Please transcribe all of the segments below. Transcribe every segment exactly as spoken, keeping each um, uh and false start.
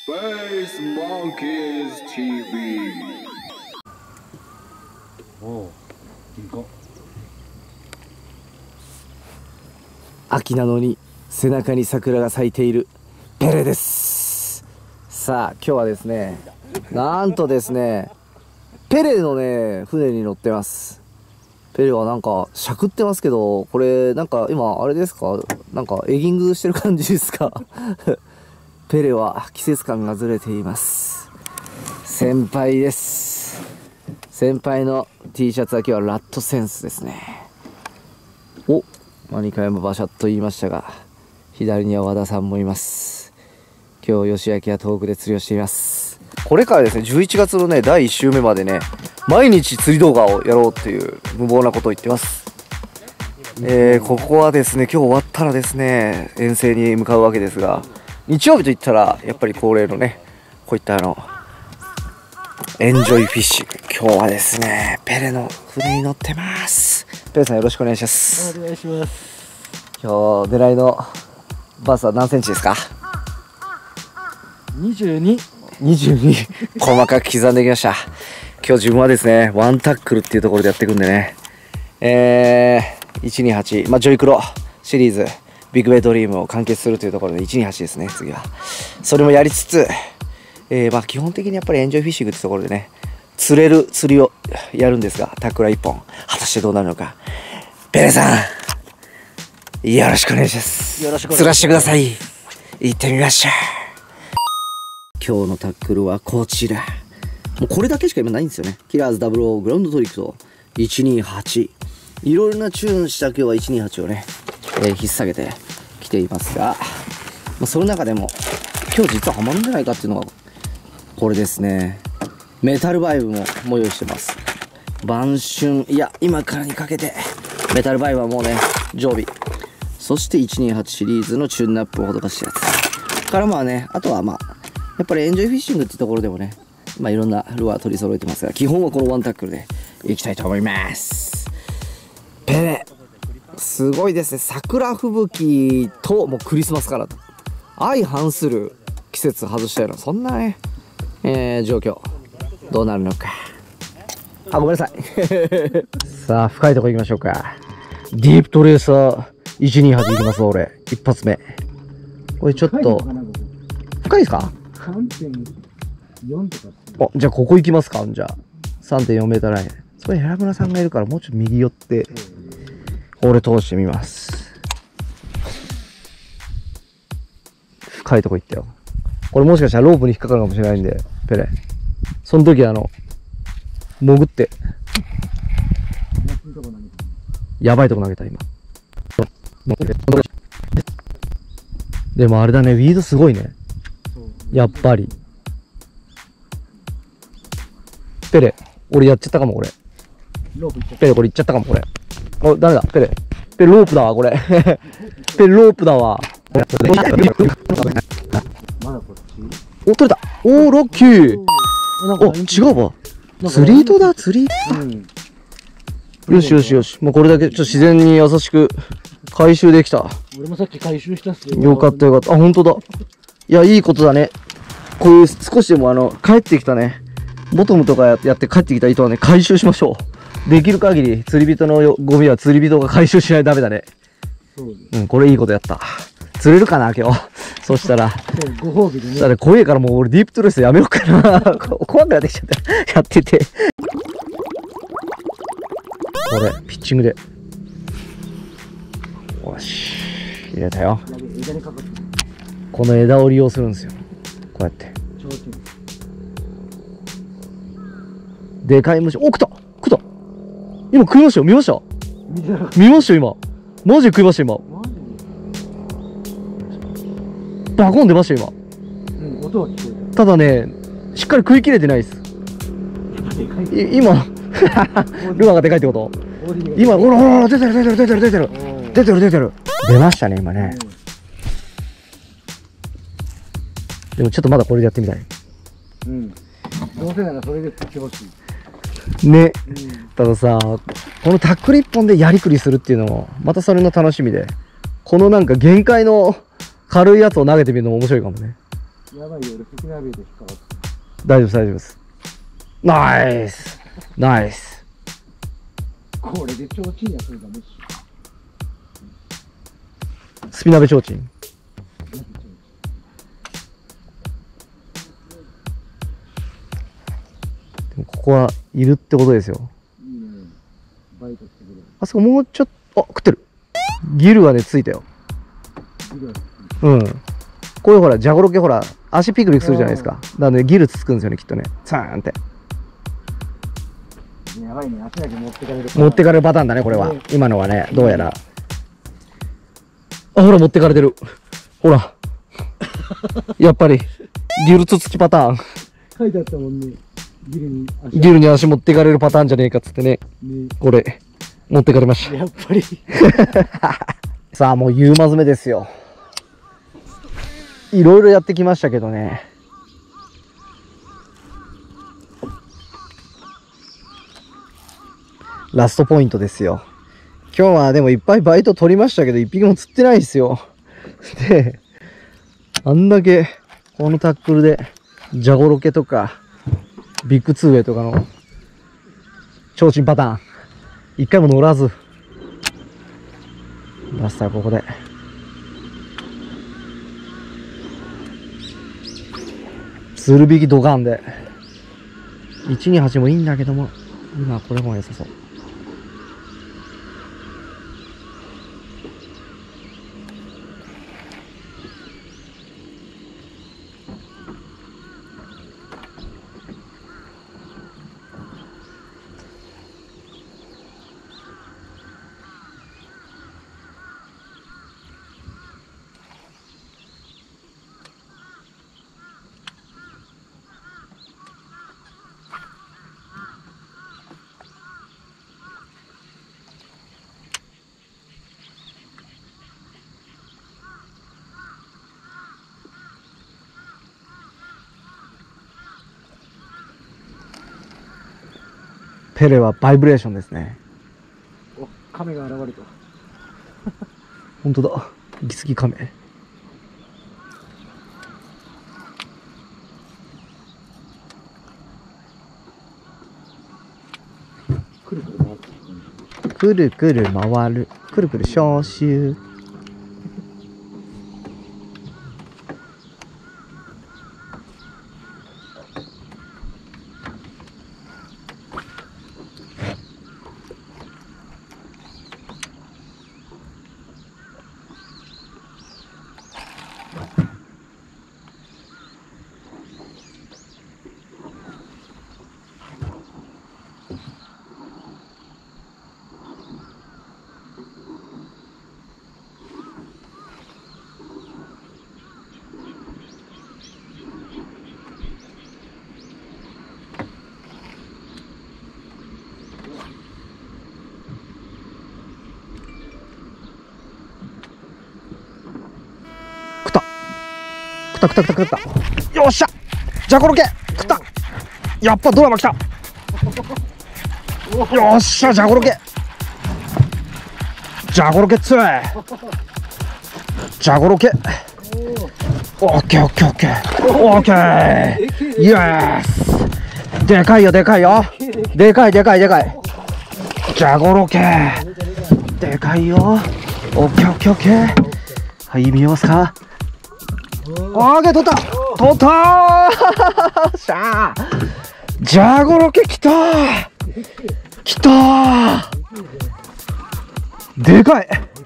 Space Monkeys ティーブイ。 おお、いいか。 秋なのに背中に桜が咲いているペレです。さあ今日はですね、なんとですね、ペレのね船に乗ってます。ペレはなんかしゃくってますけど、これなんか今あれですか、なんかエギングしてる感じですかペレは季節感がずれています。先輩です。先輩の T シャツは今日はラットセンスですね。お、何回もバシャッと言いましたが、左には和田さんもいます。今日吉明は遠くで釣りをしています。これからですね、じゅういちがつのねだいいっ週目までね、毎日釣り動画をやろうっていう無謀なことを言ってます。えー、ここはですね、今日終わったらですね遠征に向かうわけですが、日曜日といったらやっぱり恒例のね、こういったあのエンジョイフィッシング、今日はですねペレの船に乗ってます。ペレさんよろしくお願いします。 お願いします。 今日狙いのバスは何センチですか？ にじゅうに。 にじゅうに。細かく刻んできました。今日自分はですねワンタックルっていうところでやっていくんでね、えー、いちにはち、まあ、ジョイクロシリーズビッグベイドリームを完結するというところでいちにはちですね。次はそれもやりつつ、えー、まあ基本的にやっぱりエンジョイフィッシングってところでね、釣れる釣りをやるんですが、タックラいっぽん果たしてどうなるのか。ペレさんよろしくお願いします。 よろしくお願いします。 釣らしてください。行ってみましょう。今日のタックルはこちら。もうこれだけしか今ないんですよね。キラーズダブルオーグラウンドトリックといちにはち、いろいろなチューンした今日はいちにはちをね、えー、引っ提げてきていますが、まあ、その中でも今日実はハマるんじゃないかっていうのがこれですね。メタルバイブももう用意してます。晩春、いや今からにかけてメタルバイブはもうね常備。そしていちにはちシリーズのチューンナップを施したやつから、まあね、あとはまあやっぱりエンジョイフィッシングってところでもね、まあいろんなルアー取り揃えてますが、基本はこのワンタックルでいきたいと思います。ペレすごいですね。桜吹雪ともうクリスマスからと相反する季節外したような、そんなね、えー、状況どうなるのか。あ、ごめんなさいさあ深いとこ行きましょうか。ディープトレーサーいちにはちいきますわ俺。一発目これちょっと深いですか？ さんてんよん とか。 お、じゃあここ行きますか。じゃあ さんてんよんメーターライン。それ寺村さんがいるからもうちょっと右寄って俺通してみます。深いとこ行ったよ。これもしかしたらロープに引っかかるかもしれないんで、ペレその時あの潜ってやばいとこ投げた今。でもあれだね、ウィードすごいねやっぱり。ペレ俺やっちゃったかもこれ。ペレこれいっちゃったかもこれ。お、ダメだペレ。ペレロープだわこれペレロープだわ。お、取れた。おーラッキー。お、違うわ。釣り糸だ釣り糸。よしよしよし、もうこれだけちょっと自然に優しく回収できた。 俺もさっき回収したっすよ。 よかったよかった。あ、本当だ。いや、いいことだね。こういう少しでもあの帰ってきたね、ボトムとかやって帰ってきた糸はね回収しましょう。できる限り釣り人のゴミは釣り人が回収しないとダメだね。 そうです。 うん、これいいことやった。釣れるかな今日そしたらご褒美でね。 だって怖いからもう俺ディープトレースやめようかな怖くなってきちゃったやってて。これピッチングでよし入れたよ。この枝を利用するんですよ、こうやって。でかい虫、お、食った食った今食いましたよ。見ました見ましたよ今。マジで食いました今。バコン出ましたよ今。 うん、音は聞こえただねしっかり食い切れてないです今ルアーがでかいってこと？今ほらほら出てる出てる出てる出てる出てる出てる出ましたね今ね。でもちょっとまだこれでやってみたい。 うん。どうせならそれで釣ってほしい。 ね、うん、たださこのタックル一本でやりくりするっていうのもまたそれの楽しみで、このなんか限界の軽いやつを投げてみるのも面白いかもね。 やばいよ、俺、関鍋で引っかかった。 大丈夫です、大丈夫です。ナイスナイス。 これでちょうちんやそれダメっしょ。 スピ鍋ちょうちん。でもここはいるってことですよ。 いいね。バイトしてくれる。 あそこもうちょっと、あ、食ってる。ギルがね、ついたよ。 ギルはうん。こういうほら、ジャゴロケほら、足ピクピクするじゃないですか。だからね、ギルつつくんですよね、きっとね。ツーンって。 やばいね、足だけ持ってかれる。 持ってかれるパターンだね、これは。今のはね、どうやら。あ、ほら、持ってかれてる。ほら。やっぱり、ギルつつきパターン。 書いてあったもんね。ギルに足。 ギルに足持ってかれるパターンじゃねえかっつってね。 ね、 これ、持ってかれました。 やっぱり。 さあ、もう夕間詰めですよ。いろいろやってきましたけどね。ラストポイントですよ。今日はでもいっぱいバイト取りましたけど、一匹も釣ってないですよ。で、あんだけ、このタックルで、ジャゴロケとか、ビッグツーウェイとかの、ちょうちんパターン、一回も乗らず、ラストはここで。つる引きドカンで。いちにはちもいいんだけども、今これも良さそう。ペレはバイブレーションですね。 お、亀が現れた。 本当だ。ギスギカメ。 くるくる回ってくるくる回る。くるくる消臭。食った食った食った食った。よっしゃ、じゃあコロケ食った。やっぱドラマ来た。よっしゃ、じゃあコロケじゃあコロケついじゃあコロケオッケーオッケーオッケーオッケーイエス。でかいよでかいよでかいでかいでかい。じゃあコロケでかいよ。オッケーオッケーオッケー。はい、見えますか。オーケー、取った取ったーしゃー。ジャゴロケきたーきたー。でかい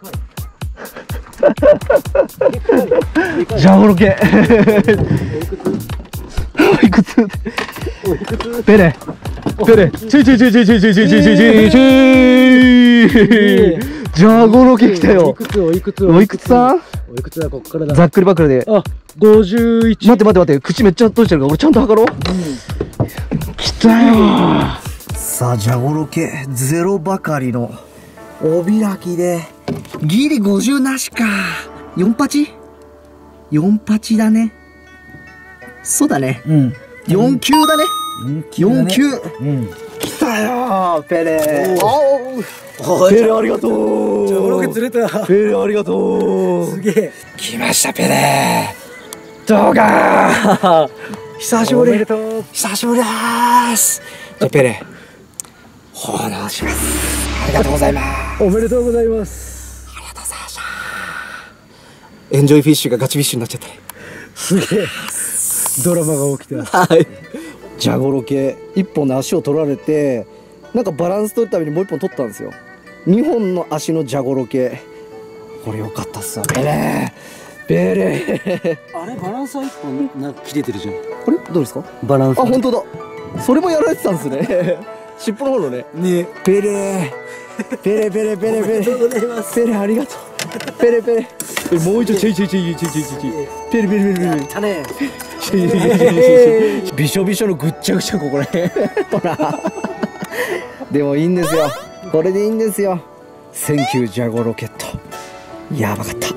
ジャゴロケいくつペレペレチュチュチュチュチュチュチュチュチュチュチュジャゴロケきたよ。おいくつおいくつおいくつさんおいくつだ、こっからだ。 ざっくりばっくりで。 あ、ごじゅういち。 待って待って待って、口めっちゃ閉じてるから俺ちゃんと測ろう。うん、きたよー。さあ、ジャゴロケゼロばかりのお開きでギリごじゅうなしか。よんパチよんパチだね。そうだね。うん。よん級だね。よん級。うん。きたよー、ペレ。おペレありがとう。 ジャゴロケ釣れた。 ペレありがとう。 すげえ。 来ましたペレ。 どうか久しぶりおめでとう。 久しぶりですじゃあペレ奉納しますありがとうございますおめでとうございます。 ありがとうございましたエンジョイフィッシュがガチフィッシュになっちゃったねすげえドラマが起きた。 はいジャゴロ系いっぽんの足を取られてなんかバランス取るためにもういっぽん取ったんですよ。にほんの足のジャゴロ系これ良かったっすわペレペレあれバランスはいっぽんなんか切れてるじゃん。 これどうですかバランスあ本当だそれもやられてたんですね尻尾の方のねね。 ペレペレペレペレペレありがとうございます。 ペレありがとうペレペレえもう一度チェイチェイチェイチェイチェイチェイチェイペレペレペレペレたね。 びしょびしょのぐっちゃぐちゃここらへんほらでもいいんですよこれでいいんですよセンキュージャゴロケットやばかった